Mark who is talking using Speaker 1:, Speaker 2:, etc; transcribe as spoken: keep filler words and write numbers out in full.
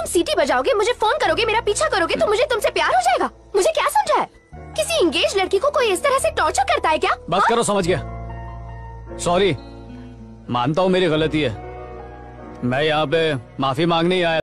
Speaker 1: तुम सीटी बजाओगे, मुझे फोन करोगे, मेरा पीछा करोगे तो मुझे तुमसे प्यार हो जाएगा? मुझे क्या समझा है? किसी इंगेज लड़की को कोई इस तरह से टॉर्चर करता है क्या?
Speaker 2: बस करो, समझ गया। सॉरी, मानता हूँ मेरी गलती है। मैं यहाँ पे माफी मांगने ही आया।